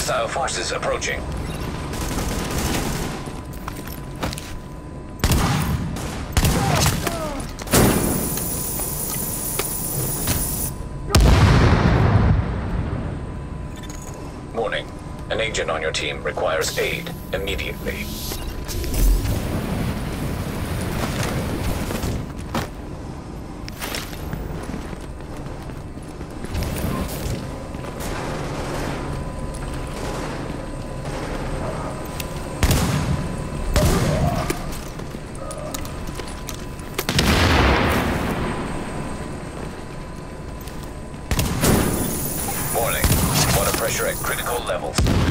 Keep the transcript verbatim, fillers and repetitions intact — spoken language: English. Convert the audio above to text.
Hostile forces approaching. Warning. An agent on your team requires aid immediately. Warning. Water pressure at critical levels.